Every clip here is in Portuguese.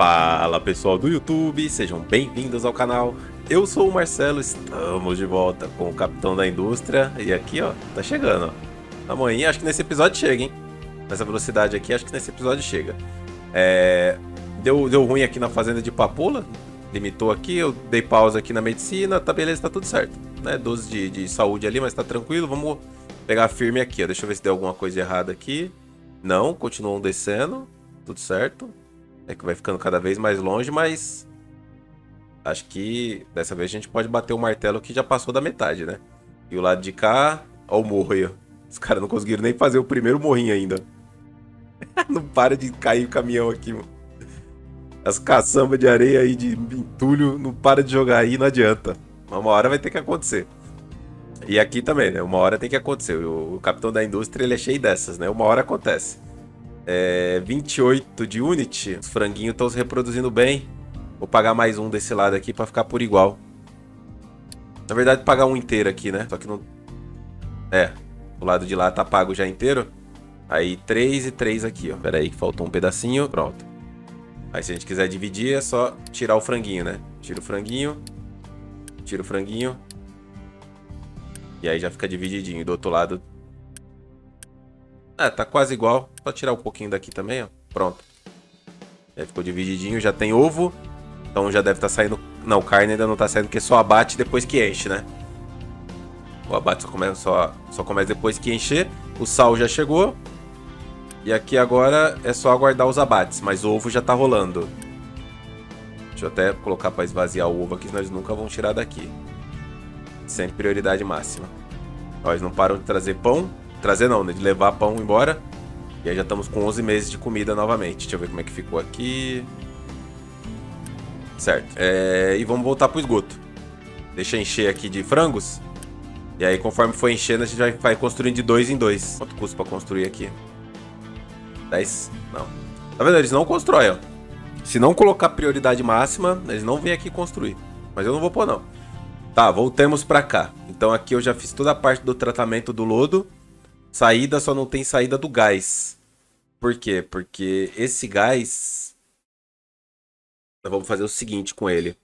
Fala pessoal do YouTube, sejam bem-vindos ao canal. Eu sou o Marcelo, estamos de volta com o Capitão da Indústria. E aqui ó, tá chegando ó. Amanhã, acho que nesse episódio chega, hein. Nessa velocidade aqui, acho que nesse episódio chega. Deu ruim aqui na fazenda de Papoula. Limitou aqui, eu dei pausa aqui na medicina. Tá beleza, tá tudo certo, né, 12 de saúde ali, mas tá tranquilo. Vamos pegar firme aqui ó. Deixa eu ver se deu alguma coisa errada aqui. Não, continuam descendo, tudo certo. É que vai ficando cada vez mais longe, mas acho que dessa vez a gente pode bater o martelo que já passou da metade, né? E o lado de cá, ó o morro aí, ó. Os caras não conseguiram nem fazer o primeiro morrinho ainda. Não para de cair o caminhão aqui, mano. As caçambas de areia aí, de entulho, não para de jogar aí, não adianta. Uma hora vai ter que acontecer. E aqui também, né? Uma hora tem que acontecer. O Capitão da Indústria, ele é cheio dessas, né? Uma hora acontece. 28 de Unity. Os franguinhos estão se reproduzindo bem. Vou pagar mais um desse lado aqui pra ficar por igual. Na verdade, pagar um inteiro aqui, né? Só que não... o lado de lá tá pago já inteiro. Aí 3 e 3 aqui, ó. Pera aí que faltou um pedacinho. Pronto. Aí se a gente quiser dividir é só tirar o franguinho, né? Tira o franguinho. Tira o franguinho. E aí já fica divididinho. E do outro lado... tá quase igual. Só tirar um pouquinho daqui também, ó. Pronto. Já ficou divididinho. Já tem ovo. Então já deve estar saindo... Não, carne ainda não tá saindo, porque só abate depois que enche, né? O abate só começa depois que encher. O sal já chegou. E aqui agora é só aguardar os abates. Mas o ovo já tá rolando. Deixa eu até colocar para esvaziar o ovo aqui, senão eles nunca vão tirar daqui. Sempre prioridade máxima. Ó, eles não param de trazer pão. Trazer não, né? De levar pão embora. E aí já estamos com 11 meses de comida novamente. Deixa eu ver como é que ficou aqui. Certo. E vamos voltar pro esgoto. Deixa encher aqui de frangos. E aí conforme for enchendo a gente vai construindo de 2 em 2. Quanto custa pra construir aqui? 10? Não. Tá vendo? Eles não constroem, ó. Se não colocar prioridade máxima, eles não vêm aqui construir. Mas eu não vou pôr não. Tá, voltemos pra cá. Então aqui eu já fiz toda a parte do tratamento do lodo. Saída, só não tem saída do gás. Por quê? Porque esse gás... Nós vamos fazer o seguinte com ele.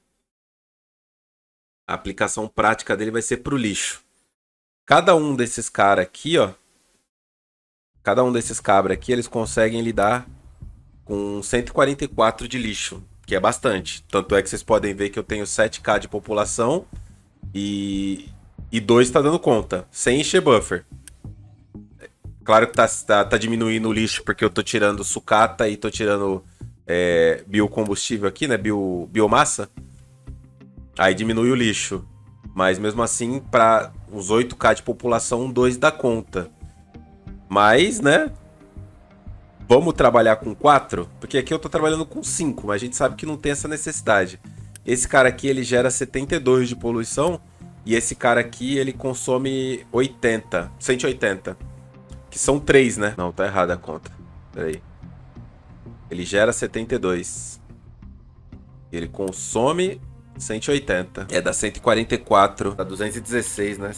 A aplicação prática dele vai ser pro lixo. Cada um desses caras aqui, ó. Cada um desses cabras aqui, eles conseguem lidar com 144 de lixo. Que é bastante. Tanto é que vocês podem ver que eu tenho 7k de população. E 2 tá dando conta. Sem encher buffer. Claro que tá diminuindo o lixo porque eu tô tirando sucata e tô tirando biocombustível aqui, né? Biomassa. Aí diminui o lixo. Mas mesmo assim, para uns 8k de população, 2 dá conta. Mas, né? Vamos trabalhar com 4? Porque aqui eu tô trabalhando com 5, mas a gente sabe que não tem essa necessidade. Esse cara aqui, ele gera 72 de poluição. E esse cara aqui, ele consome 180. Que são 3, né? Não, tá errada a conta. Pera aí. Ele gera 72. Ele consome 180. Dá 144. Dá 216, né?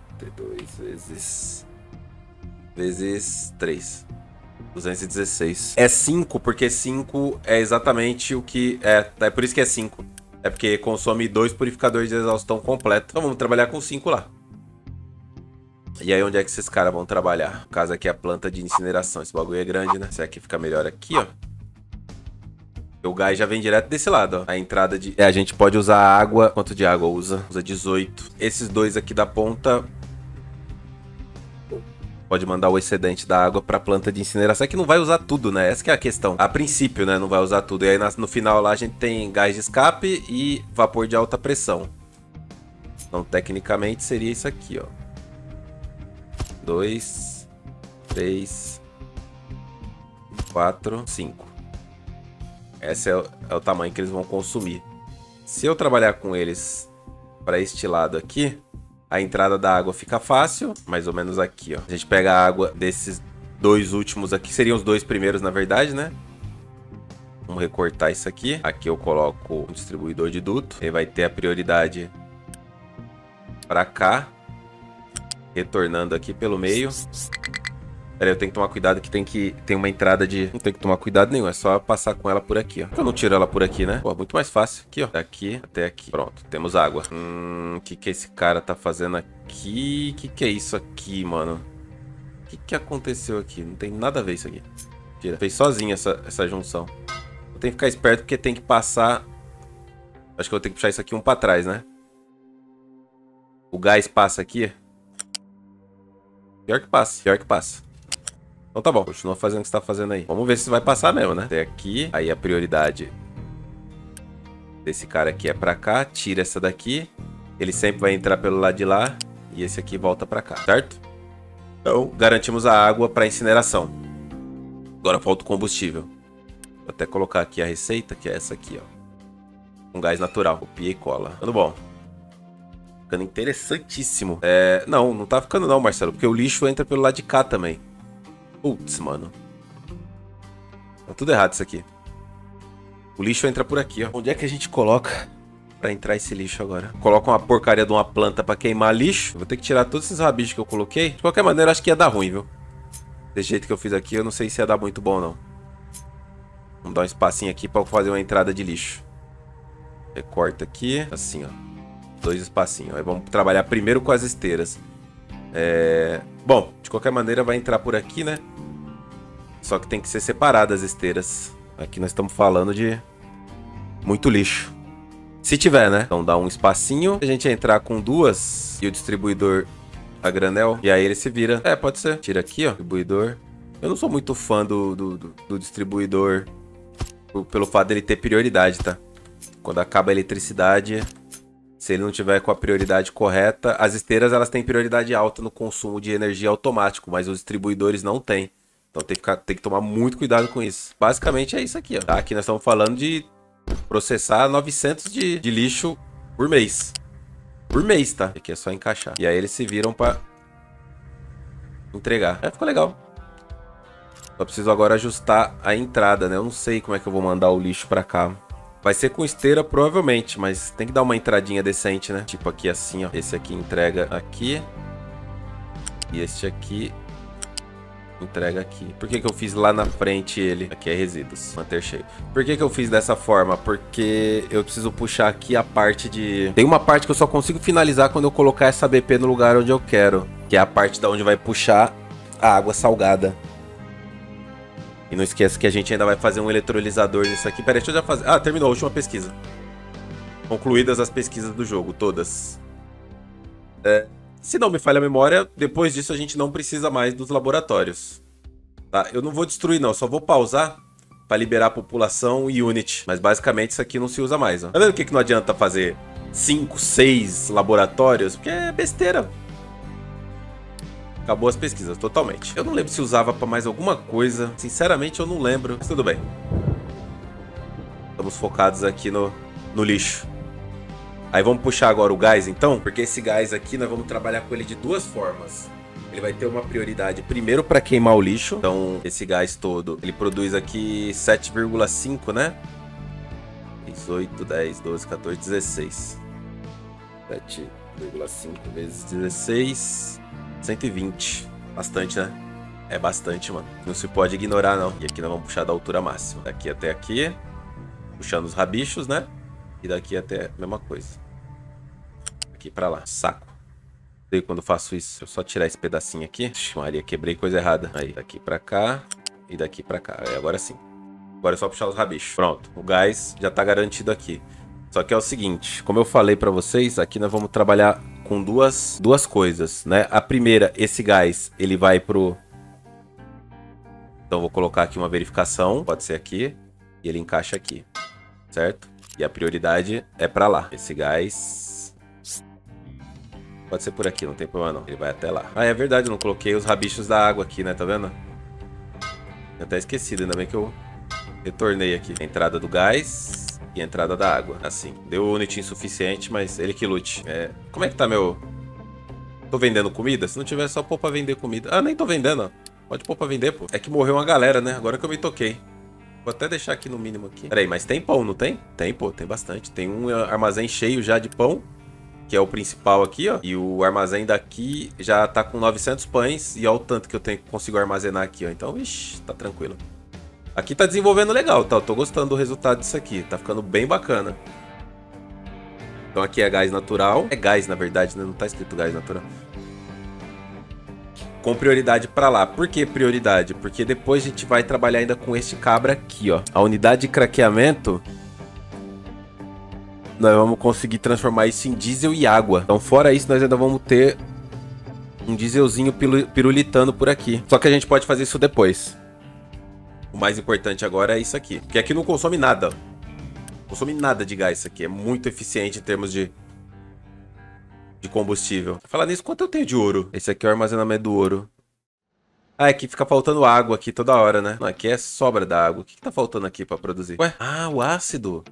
72 vezes 3. 216. É 5, porque 5 é exatamente o que... É por isso que é 5. É porque consome 2 purificadores de exaustão completo. Então vamos trabalhar com 5 lá. E aí onde é que esses caras vão trabalhar? No caso aqui é a planta de incineração. Esse bagulho é grande, né? Será que fica melhor aqui, ó? O gás já vem direto desse lado, ó. A entrada de... a gente pode usar água... Quanto de água usa? Usa 18. Esses dois aqui da ponta... Pode mandar o excedente da água pra planta de incineração. É que não vai usar tudo, né? Essa que é a questão. A princípio, né? Não vai usar tudo. E aí no final lá a gente tem gás de escape e vapor de alta pressão. Então tecnicamente seria isso aqui, ó. 2, 3, 4, 5. Esse é o tamanho que eles vão consumir. Se eu trabalhar com eles para este lado aqui, a entrada da água fica fácil, mais ou menos aqui, ó. A gente pega a água desses dois últimos aqui, seriam os dois primeiros, na verdade, né? Vamos recortar isso aqui. Aqui eu coloco o distribuidor de duto. Ele vai ter a prioridade para cá. Retornando aqui pelo meio. Pera aí, eu tenho que tomar cuidado que tem uma entrada de... Não tem que tomar cuidado nenhum, é só passar com ela por aqui, ó. Por que eu não tiro ela por aqui, né? Pô, muito mais fácil. Aqui, ó. Daqui até aqui. Pronto, temos água. Que esse cara tá fazendo aqui? Que é isso aqui, mano? Que aconteceu aqui? Não tem nada a ver isso aqui. Tira. Fez sozinho essa junção. Eu tenho que ficar esperto porque tem que passar... Acho que eu vou ter que puxar isso aqui um pra trás, né? O gás passa aqui. Pior que passa, pior que passa. Então tá bom, continua fazendo o que você tá fazendo aí. Vamos ver se vai passar mesmo, né? Até aqui, aí a prioridade desse cara aqui é pra cá. Tira essa daqui. Ele sempre vai entrar pelo lado de lá. E esse aqui volta pra cá, certo? Então, garantimos a água pra incineração. Agora falta o combustível. Vou até colocar aqui a receita, que é essa aqui, ó. Com gás natural. Copia e cola. Ficando bom. Ficando interessantíssimo. Não tá ficando não, Marcelo. Porque o lixo entra pelo lado de cá também. Putz, mano. Tá tudo errado isso aqui. O lixo entra por aqui, ó. Onde é que a gente coloca pra entrar esse lixo agora? Coloca uma porcaria de uma planta pra queimar lixo. Vou ter que tirar todos esses rabichos que eu coloquei. De qualquer maneira, acho que ia dar ruim, viu? Desse jeito que eu fiz aqui, eu não sei se ia dar muito bom, não. Vamos dar um espacinho aqui pra fazer uma entrada de lixo. Recorta aqui. Assim, ó. 2 espacinhos. Aí vamos trabalhar primeiro com as esteiras. Bom, de qualquer maneira vai entrar por aqui, né? Só que tem que ser separadas as esteiras. Aqui nós estamos falando de muito lixo. Se tiver, né? Então dá um espacinho. A gente entrar com 2 e o distribuidor a granel. E aí ele se vira. Pode ser. Tira aqui, ó. Distribuidor. Eu não sou muito fã do distribuidor pelo fato dele ter prioridade, tá? Quando acaba a eletricidade... Se ele não tiver com a prioridade correta, as esteiras elas têm prioridade alta no consumo de energia automático, mas os distribuidores não têm. Então tem que tomar muito cuidado com isso. Basicamente é isso aqui, ó. Tá? Aqui nós estamos falando de processar 900 de lixo por mês. Por mês, tá? Aqui é só encaixar. E aí eles se viram pra entregar. Ficou legal. Só preciso agora ajustar a entrada, né? Eu não sei como é que eu vou mandar o lixo pra cá. Vai ser com esteira, provavelmente, mas tem que dar uma entradinha decente, né? Tipo aqui assim, ó. Esse aqui entrega aqui. E este aqui entrega aqui. Por que eu fiz lá na frente ele? Aqui é resíduos, manter cheio. Por que eu fiz dessa forma? Porque eu preciso puxar aqui a parte de... Tem uma parte que eu só consigo finalizar quando eu colocar essa BP no lugar onde eu quero. Que é a parte da onde vai puxar a água salgada. E não esqueça que a gente ainda vai fazer um eletrolisador nisso aqui. Pera aí, deixa eu já fazer... terminou a última pesquisa. Concluídas as pesquisas do jogo, todas. Se não me falha a memória, depois disso a gente não precisa mais dos laboratórios. Tá? Eu não vou destruir não, só vou pausar para liberar a população e Unity. Mas basicamente isso aqui não se usa mais. Ó. Tá vendo o que não adianta fazer 5, 6 laboratórios? Porque é besteira. Acabou as pesquisas, totalmente. Eu não lembro se usava pra mais alguma coisa. Sinceramente, eu não lembro. Mas tudo bem. Estamos focados aqui no lixo. Aí vamos puxar agora o gás, então. Porque esse gás aqui, nós vamos trabalhar com ele de 2 formas. Ele vai ter uma prioridade primeiro para queimar o lixo. Então, esse gás todo, ele produz aqui 7,5, né? 18, 10, 12, 14, 16. 7,5 vezes 16... 120. Bastante, né? É bastante, mano. Não se pode ignorar, não. E aqui nós vamos puxar da altura máxima. Daqui até aqui. Puxando os rabichos, né? E daqui até a mesma coisa. Aqui pra lá. Saco. E quando eu faço isso, eu só tirar esse pedacinho aqui. Ixi, Maria, quebrei coisa errada. Aí, daqui pra cá. E daqui pra cá. Aí, agora sim. Agora é só puxar os rabichos. Pronto. O gás já tá garantido aqui. Só que é o seguinte. Como eu falei pra vocês, aqui nós vamos trabalhar... com duas coisas, né? A primeira, esse gás, ele vai pro... Então, vou colocar aqui uma verificação. Pode ser aqui. E ele encaixa aqui. Certo? E a prioridade é pra lá. Esse gás... Pode ser por aqui, não tem problema não. Ele vai até lá. É verdade, eu não coloquei os rabichos da água aqui, né? Tá vendo? Eu até esquecido, ainda bem que eu retornei aqui. A entrada do gás... E a entrada da água, assim. Deu unity insuficiente, mas ele que lute. Como é que tá meu... Tô vendendo comida? Se não tiver, só pôr pra vender comida. Nem tô vendendo, ó. Pode pôr pra vender, pô. É que morreu uma galera, né? Agora que eu me toquei. Vou até deixar aqui no mínimo aqui. Pera aí, mas tem pão, não tem? Tem, pô, tem bastante. Tem um armazém cheio já de pão. que é o principal aqui, ó. E o armazém daqui já tá com 900 pães. E olha o tanto que eu consigo armazenar aqui, ó. Então, vixi, tá tranquilo. Aqui tá desenvolvendo legal, tá? Eu tô gostando do resultado disso aqui. Tá ficando bem bacana. Então aqui é gás natural. É gás, na verdade, né? Não tá escrito gás natural. Com prioridade pra lá. Por que prioridade? Porque depois a gente vai trabalhar ainda com este cabra aqui, ó. A unidade de craqueamento... nós vamos conseguir transformar isso em diesel e água. Então, fora isso, nós ainda vamos ter um dieselzinho pirulitando por aqui. Só que a gente pode fazer isso depois. O mais importante agora é isso aqui. Porque aqui não consome nada. Não consome nada de gás isso aqui. É muito eficiente em termos de combustível. Falar nisso, quanto eu tenho de ouro? Esse aqui é o armazenamento do ouro. Ah, é que fica faltando água aqui toda hora, né? Não, aqui é sobra da água. O que tá faltando aqui pra produzir? Ué? Ah, o ácido.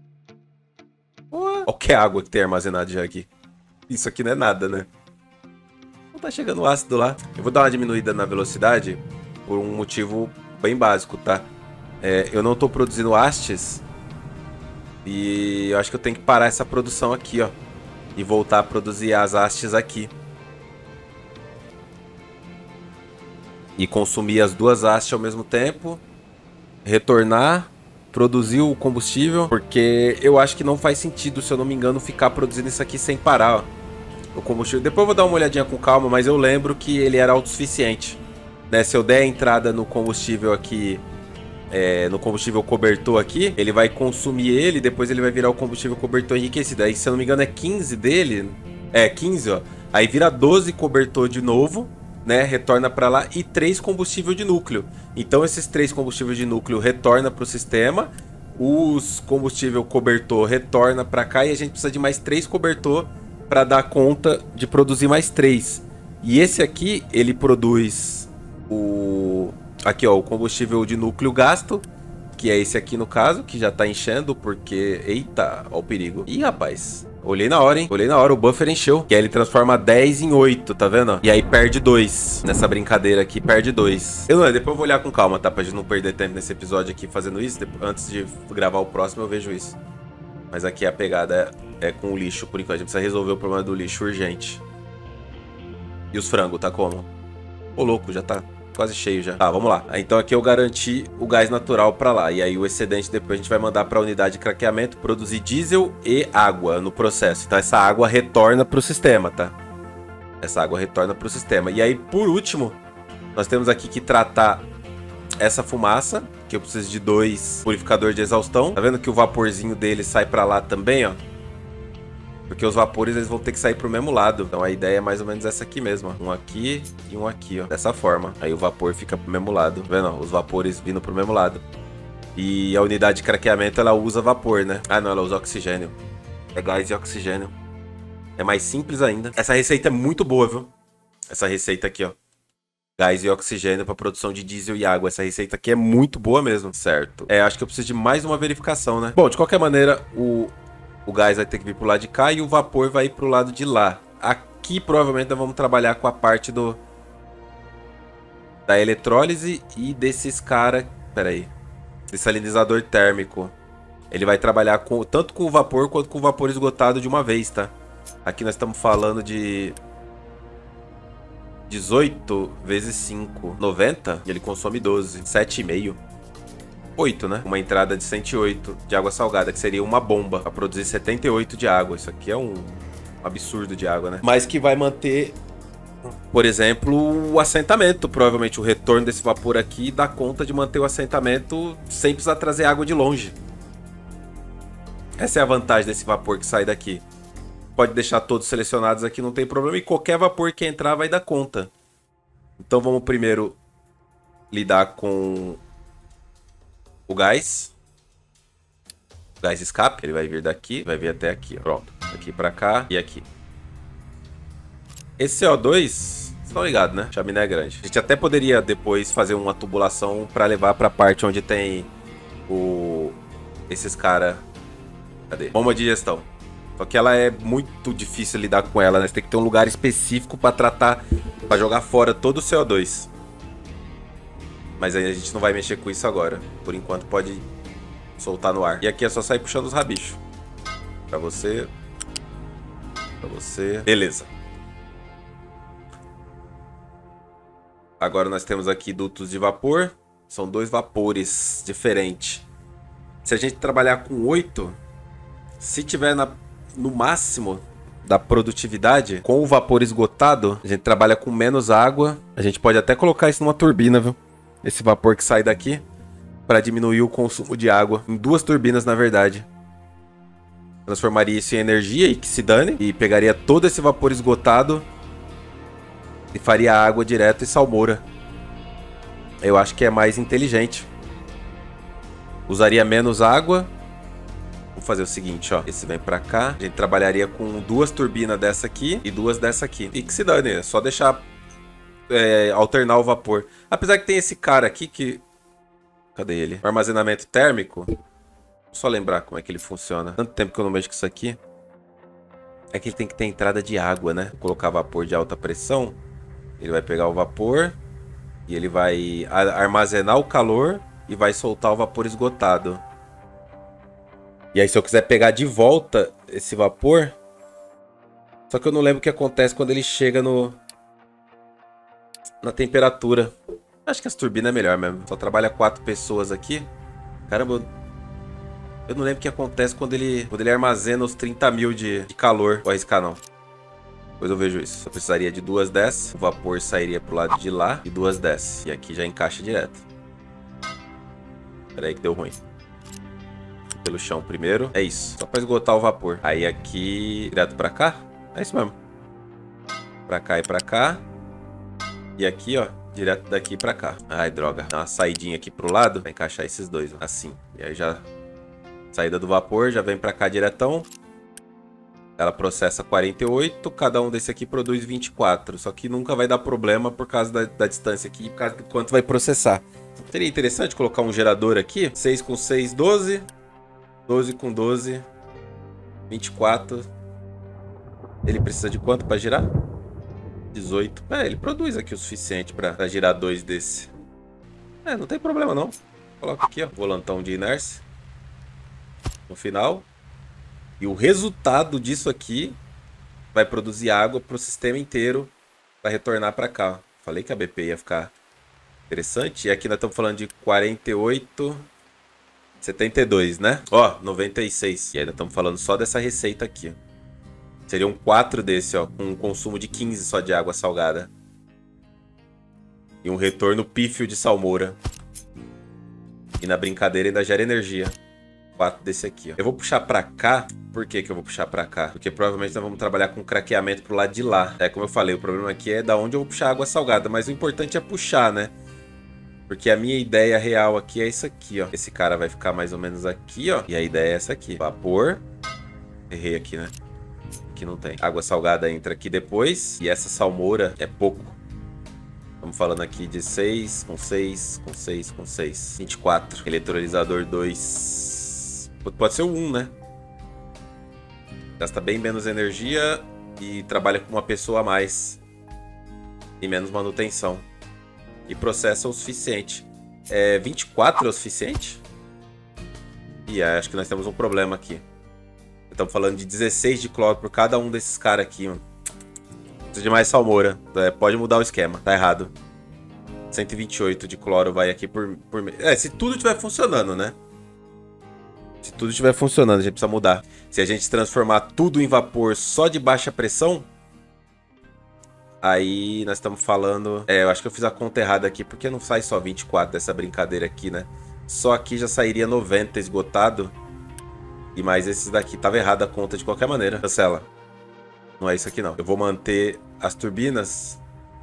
Olha que água que tem armazenado já aqui. Isso aqui não é nada, né? Não tá chegando o ácido lá. Eu vou dar uma diminuída na velocidade por um motivo bem básico, tá? Eu não tô produzindo hastes. E eu acho que eu tenho que parar essa produção aqui, ó. E voltar a produzir as hastes aqui. E consumir as duas hastes ao mesmo tempo. Retornar. Produzir o combustível, porque eu acho que não faz sentido, se eu não me engano, ficar produzindo isso aqui sem parar, ó, o combustível. Depois eu vou dar uma olhadinha com calma, mas eu lembro que ele era autossuficiente, né? Se eu der a entrada no combustível aqui, no combustível cobertor aqui, ele vai consumir ele, depois ele vai virar o combustível cobertor enriquecido. Aí, se eu não me engano, é 15 dele, 15, ó. Aí vira 12 cobertor de novo, né, retorna para lá, e 3 combustível de núcleo. Então esses 3 combustíveis de núcleo retorna para o sistema, os combustível cobertor retorna para cá, e a gente precisa de mais 3 cobertor para dar conta de produzir mais 3. E esse aqui, ele produz aqui, ó, o combustível de núcleo gasto, que é esse aqui no caso, que já tá enchendo, porque... Eita, ó o perigo. Ih, rapaz... Olhei na hora, hein? Olhei na hora, o buffer encheu. Que aí ele transforma 10 em 8, tá vendo? E aí perde 2. Nessa brincadeira aqui, perde 2. Depois eu vou olhar com calma, tá? Pra gente não perder tempo nesse episódio aqui fazendo isso. Antes de gravar o próximo, eu vejo isso. Mas aqui a pegada é com o lixo, por enquanto. A gente precisa resolver o problema do lixo urgente. E os frangos, tá como? Ô, louco, já tá quase cheio já. Tá, vamos lá. Então aqui eu garanti o gás natural pra lá. E aí o excedente depois a gente vai mandar pra unidade de craqueamento produzir diesel e água no processo. Então essa água retorna pro sistema, tá? Essa água retorna pro sistema. E aí, por último, nós temos aqui que tratar essa fumaça, que eu preciso de 2 purificadores de exaustão. Tá vendo que o vaporzinho dele sai pra lá também, ó? Porque os vapores eles vão ter que sair pro mesmo lado. Então a ideia é mais ou menos essa aqui mesmo, ó. Um aqui e um aqui, ó. Dessa forma. Aí o vapor fica pro mesmo lado. Tá vendo? Ó? Os vapores vindo pro mesmo lado. E a unidade de craqueamento, ela usa vapor, né? Ah, não, ela usa oxigênio. É gás e oxigênio. É mais simples ainda. Essa receita é muito boa, viu? Essa receita aqui, ó. Gás e oxigênio para produção de diesel e água. Essa receita aqui é muito boa mesmo. Certo. Acho que eu preciso de mais uma verificação, né? Bom, de qualquer maneira, o gás vai ter que vir pro lado de cá e o vapor vai ir pro lado de lá. Aqui provavelmente nós vamos trabalhar com a parte da eletrólise e desses caras... Pera aí. Desalinizador térmico. Ele vai trabalhar tanto com o vapor quanto com o vapor esgotado de uma vez, tá? Aqui nós estamos falando de 18 vezes 5, 90. E ele consome 12, 7,5. 8, né? Uma entrada de 108 de água salgada, que seria uma bomba para produzir 78 de água. Isso aqui é um absurdo de água, né? Mas que vai manter, por exemplo, o assentamento. Provavelmente o retorno desse vapor aqui dá conta de manter o assentamento sem precisar trazer água de longe. Essa é a vantagem desse vapor que sai daqui. Pode deixar todos selecionados aqui, não tem problema. E qualquer vapor que entrar vai dar conta. Então vamos primeiro lidar com o gás. O gás escape. Ele vai vir daqui, vai vir até aqui. Pronto. Aqui pra cá e aqui. Esse CO2, vocês estão ligados, né? Chaminé é grande. A gente até poderia depois fazer uma tubulação pra levar pra parte onde tem esses caras. Cadê? Bomba de digestão. Só que ela é muito difícil lidar com ela, né? Você tem que ter um lugar específico pra tratar, pra jogar fora todo o CO2. Mas aí a gente não vai mexer com isso agora. Por enquanto pode soltar no ar. E aqui é só sair puxando os rabichos. Pra você Pra você. Beleza. Agora nós temos aqui dutos de vapor. São 2 vapores diferentes. Se a gente trabalhar com 8, se tiver no máximo da produtividade, com o vapor esgotado, a gente trabalha com menos água. A gente pode até colocar isso numa turbina, viu? Esse vapor que sai daqui, para diminuir o consumo de água. Em 2 turbinas, na verdade. Transformaria isso em energia e que se dane. E pegaria todo esse vapor esgotado e faria água direto e salmoura. Eu acho que é mais inteligente. Usaria menos água. Vou fazer o seguinte, ó. Esse vem pra cá. A gente trabalharia com 2 turbinas dessa aqui e 2 dessa aqui. E que se dane, é só deixar alternar o vapor. Apesar que tem esse cara aqui que... Cadê ele? O armazenamento térmico. Vou só lembrar como é que ele funciona. Tanto tempo que eu não mexo com isso aqui. É que ele tem que ter entrada de água, né? Vou colocar vapor de alta pressão. Ele vai pegar o vapor e ele vai armazenar o calor e vai soltar o vapor esgotado. E aí se eu quiser pegar de volta esse vapor... Só que eu não lembro o que acontece quando ele chega na temperatura. Acho que as turbinas é melhor mesmo. Só trabalha 4 pessoas aqui. Caramba, eu não lembro o que acontece quando ele armazena os 30 mil de calor. Vou arriscar não. Depois eu vejo isso. Eu precisaria de 2 dessas. O vapor sairia pro lado de lá e 2 dessas. E aqui já encaixa direto. Pera aí que deu ruim. Pelo chão primeiro. É isso. Só pra esgotar o vapor. Aí aqui... Direto pra cá? É isso mesmo. Pra cá e pra cá. E aqui, ó. Direto daqui pra cá. Ai, droga. Dá uma saidinha aqui pro lado. Pra encaixar esses dois, ó. Assim. E aí já... Saída do vapor. Já vem pra cá diretão. Ela processa 48, cada um desse aqui produz 24. Só que nunca vai dar problema por causa da distância aqui, por causa do quanto vai processar. Seria interessante colocar um gerador aqui. 6 com 6, 12. 12 com 12, 24. Ele precisa de quanto para girar? 18. Ele produz aqui o suficiente para girar 2 desse. Não tem problema não. Coloca aqui, ó, volantão de inércia. No final. E o resultado disso aqui vai produzir água para o sistema inteiro para retornar para cá. Falei que a BP ia ficar interessante. E aqui nós estamos falando de 48, 72, né? Ó, 96. E aí nós estamos falando só dessa receita aqui. Seriam 4 desse, ó, com um consumo de 15 só de água salgada. E um retorno pífio de salmoura. E na brincadeira ainda gera energia. 4 desse aqui, ó. Eu vou puxar pra cá. Por que que eu vou puxar pra cá? Porque provavelmente nós vamos trabalhar com craqueamento pro lado de lá. Como eu falei, o problema aqui é da onde eu vou puxar água salgada. Mas o importante é puxar, né? Porque a minha ideia real aqui é isso aqui, ó. Esse cara vai ficar mais ou menos aqui, ó. E a ideia é essa aqui. Vapor. Errei aqui, né? Aqui não tem. Água salgada entra aqui depois. E essa salmoura é pouco. Estamos falando aqui de 6, com 6, com 6, com 6. 24. Eletrolisador 2. Pode ser o 1, né? Gasta bem menos energia e trabalha com uma pessoa a mais. E menos manutenção. E processa o suficiente. 24 é o suficiente? E acho que nós temos um problema aqui. Estamos falando de 16 de cloro por cada um desses caras aqui, mano. Precisa de mais salmoura. Pode mudar o esquema. Tá errado. 128 de cloro vai aqui por mês. Se tudo estiver funcionando, né? Se tudo estiver funcionando, a gente precisa mudar. Se a gente transformar tudo em vapor só de baixa pressão, aí nós estamos falando... eu acho que eu fiz a conta errada aqui, porque não sai só 24 dessa brincadeira aqui, né? Só aqui já sairia 90 esgotado. E mais esses daqui. Tava errada a conta de qualquer maneira. Cancela. Não é isso aqui, não. Eu vou manter as turbinas.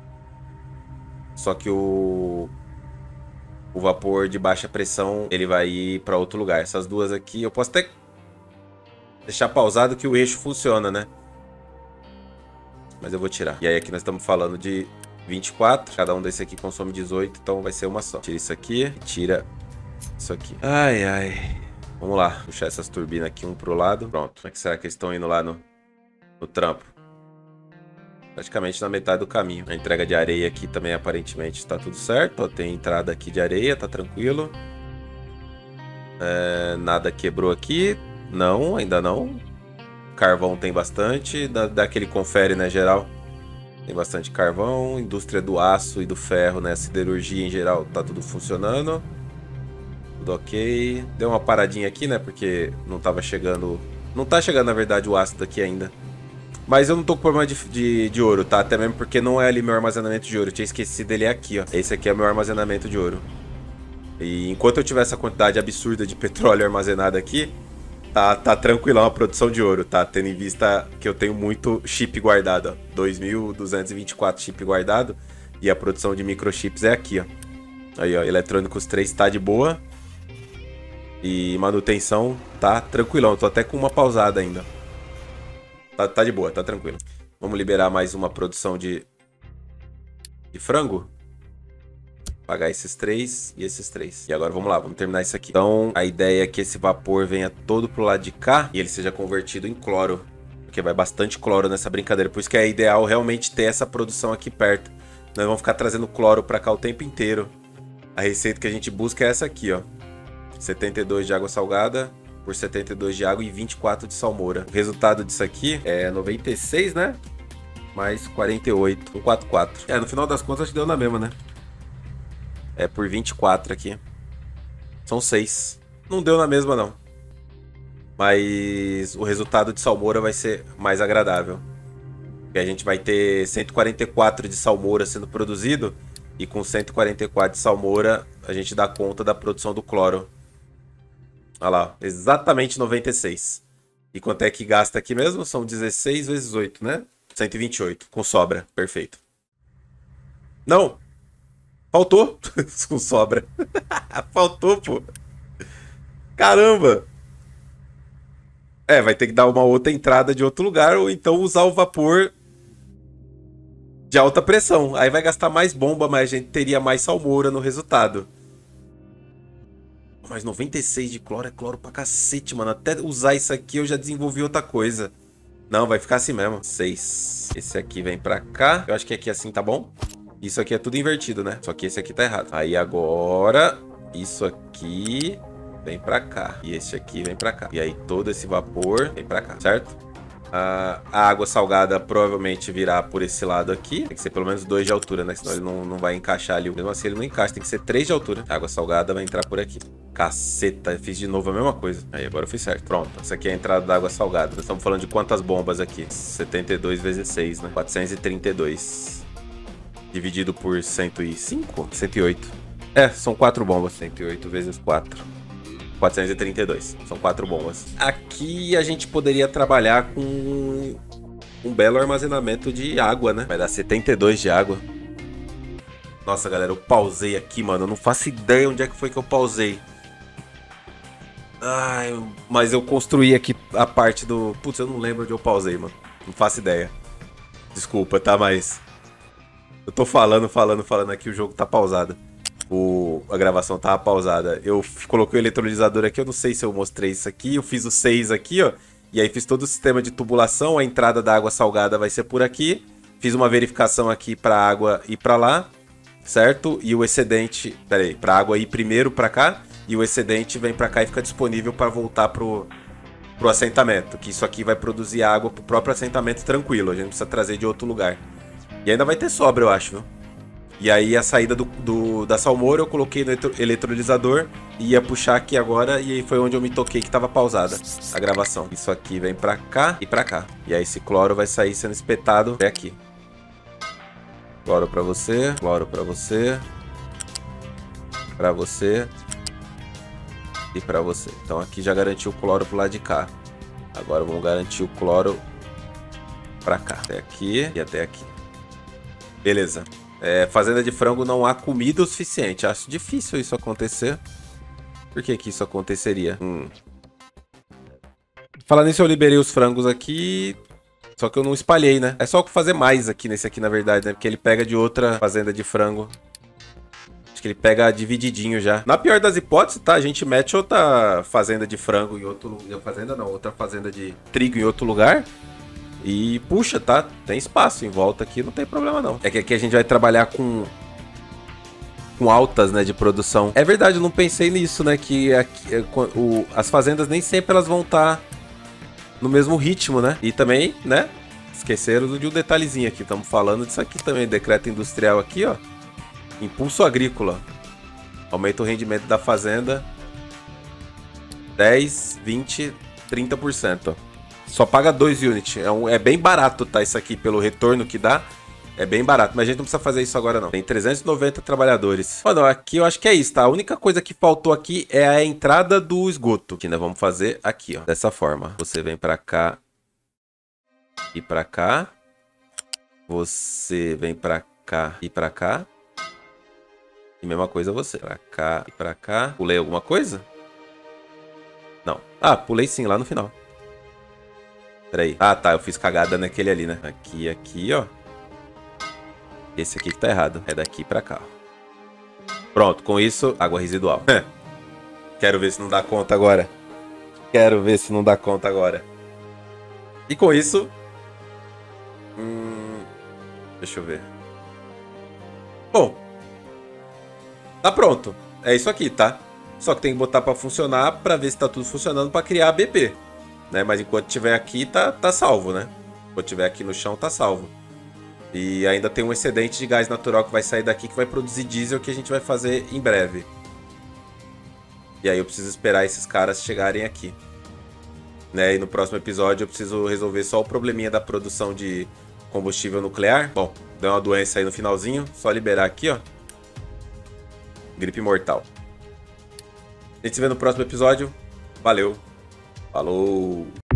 Só que o vapor de baixa pressão, ele vai ir para outro lugar. Essas duas aqui, eu posso até deixar pausado que o eixo funciona, né? Mas eu vou tirar. E aí aqui nós estamos falando de 24. Cada um desse aqui consome 18, então vai ser uma só. Tira isso aqui e tira isso aqui. Ai, ai. Vamos lá. Puxar essas turbinas aqui um pro lado. Pronto. Como é que será que eles estão indo lá no trampo? Praticamente na metade do caminho. A entrega de areia aqui também aparentemente está tudo certo. Ó, tem entrada aqui de areia, tá tranquilo. Nada quebrou aqui. Não, ainda não. carvão tem bastante. Daquele confere, né, geral. Tem bastante carvão. Indústria do aço e do ferro, né? Siderurgia em geral, tá tudo funcionando. Tudo ok. Deu uma paradinha aqui, né? Porque não tava chegando... Não tá chegando, na verdade, o ácido aqui ainda. Mas eu não tô com problema de ouro, tá? Até mesmo porque não é ali meu armazenamento de ouro. Eu tinha esquecido ele aqui, ó. Esse aqui é meu armazenamento de ouro. E enquanto eu tiver essa quantidade absurda de petróleo armazenado aqui, tá tranquilão a produção de ouro, tá? Tendo em vista que eu tenho muito chip guardado, ó. 2.224 chip guardado. E a produção de microchips é aqui, ó. Aí, ó. Eletrônicos 3 tá de boa. E manutenção tá tranquilão. Eu tô até com uma pausada ainda. Tá de boa, tá tranquilo. Vamos liberar mais uma produção de frango. Pagar esses 3 e esses 3. E agora vamos lá, vamos terminar isso aqui. Então a ideia é que esse vapor venha todo pro lado de cá e ele seja convertido em cloro. Porque vai bastante cloro nessa brincadeira. Por isso que é ideal realmente ter essa produção aqui perto. Nós vamos ficar trazendo cloro pra cá o tempo inteiro. A receita que a gente busca é essa aqui, ó. 72 de água salgada por 72 de água e 24 de salmoura. O resultado disso aqui é 96, né? Mais 48, 144. É, no final das contas acho que deu na mesma, né? É por 24 aqui. São 6. Não deu na mesma, não. Mas o resultado de salmoura vai ser mais agradável. Porque a gente vai ter 144 de salmoura sendo produzido. E com 144 de salmoura a gente dá conta da produção do cloro. Olha lá, exatamente 96. E quanto é que gasta aqui mesmo? São 16 vezes 8, né? 128, com sobra, perfeito. Não! Faltou! Com sobra. Faltou, pô. Caramba! É, vai ter que dar uma outra entrada de outro lugar ou então usar o vapor de alta pressão. Aí vai gastar mais bomba, mas a gente teria mais salmoura no resultado. Mas 96 de cloro é cloro pra cacete, mano. Até usar isso aqui eu já desenvolvi outra coisa. Não, vai ficar assim mesmo. 6. Esse aqui vem pra cá. Eu acho que aqui assim tá bom. Isso aqui é tudo invertido, né? Só que esse aqui tá errado. Aí agora, isso aqui vem pra cá. E esse aqui vem pra cá. E aí todo esse vapor vem pra cá, certo? A água salgada provavelmente virá por esse lado aqui. Tem que ser pelo menos 2 de altura, né? Senão ele não vai encaixar ali. Mesmo assim ele não encaixa, tem que ser 3 de altura. A água salgada vai entrar por aqui. Caceta, eu fiz de novo a mesma coisa. Aí agora eu fiz certo. Pronto, essa aqui é a entrada da água salgada. Nós estamos falando de quantas bombas aqui? 72 vezes 6, né? 432. Dividido por 105? 108. É, são 4 bombas. 108 vezes 4. 432. São 4 bombas. Aqui a gente poderia trabalhar com um belo armazenamento de água, né? Vai dar 72 de água. Nossa, galera, eu pausei aqui, mano. Eu não faço ideia onde é que foi que eu pausei. Ai, mas eu construí aqui a parte do... Putz, eu não lembro onde eu pausei, mano. Não faço ideia. Desculpa, tá? Mas... eu tô falando aqui, o jogo tá pausado. A gravação tava pausada. Eu coloquei o eletrolisador aqui, eu não sei se eu mostrei isso aqui. Eu fiz o 6 aqui, ó. E aí fiz todo o sistema de tubulação. A entrada da água salgada vai ser por aqui. Fiz uma verificação aqui pra água ir pra lá, certo? E o excedente... Pera aí, pra água ir primeiro pra cá. E o excedente vem pra cá e fica disponível pra voltar pro assentamento. Que isso aqui vai produzir água pro próprio assentamento tranquilo. A gente não precisa trazer de outro lugar. E ainda vai ter sobra, eu acho, viu? E aí a saída da salmoura eu coloquei no eletrolisador e ia puxar aqui agora e aí foi onde eu me toquei que tava pausada a gravação. Isso aqui vem pra cá e pra cá. E aí esse cloro vai sair sendo espetado até aqui. Cloro pra você, cloro pra você, pra você e pra você. Então aqui já garantiu o cloro pro lado de cá. Agora vamos garantir o cloro pra cá. Até aqui e até aqui. Beleza. Fazenda de frango não há comida o suficiente. Acho difícil isso acontecer. Por que que isso aconteceria? Falando nisso, eu liberei os frangos aqui. Só que eu não espalhei, né? É só fazer mais aqui nesse aqui, na verdade, né? Porque ele pega de outra fazenda de frango. Acho que ele pega divididinho já. Na pior das hipóteses, tá? A gente mete outra fazenda de frango em outro lugar. Fazenda não, outra fazenda de trigo em outro lugar. E puxa, tá? Tem espaço em volta aqui, não tem problema não. É que aqui a gente vai trabalhar com altas, né, de produção. É verdade, eu não pensei nisso, né? Que aqui, as fazendas nem sempre elas vão estar no mesmo ritmo, né? E também, né? Esqueceram de um detalhezinho aqui. Estamos falando disso aqui também. Decreto industrial aqui, ó. Impulso agrícola. Aumenta o rendimento da fazenda. 10, 20, 30%. Ó. Só paga 2 units. É bem barato, tá? Isso aqui, pelo retorno que dá. É bem barato, mas a gente não precisa fazer isso agora não. Tem 390 trabalhadores. Mano, aqui eu acho que é isso, tá? A única coisa que faltou aqui é a entrada do esgoto. Que nós vamos fazer aqui, ó. Dessa forma. Você vem pra cá e pra cá. Você vem pra cá e pra cá. E mesma coisa você. Pra cá e pra cá. Pulei alguma coisa? Não. Ah, pulei sim, lá no final. Pera aí. Ah, tá. Eu fiz cagada naquele ali, né? Aqui, ó. Esse aqui que tá errado. É daqui pra cá. Pronto, com isso, água residual. Quero ver se não dá conta agora. Quero ver se não dá conta agora. E com isso... deixa eu ver. Bom. Tá pronto. É isso aqui, tá? Só que tem que botar pra funcionar pra ver se tá tudo funcionando pra criar a BP. Né? Mas enquanto tiver aqui, tá salvo, né? Enquanto tiver aqui no chão, tá salvo. E ainda tem um excedente de gás natural que vai sair daqui, que vai produzir diesel, que a gente vai fazer em breve. E aí eu preciso esperar esses caras chegarem aqui. Né? E no próximo episódio eu preciso resolver só o probleminha da produção de combustível nuclear. Bom, deu uma doença aí no finalzinho. Só liberar aqui, ó. Gripe mortal. A gente se vê no próximo episódio. Valeu. Falou.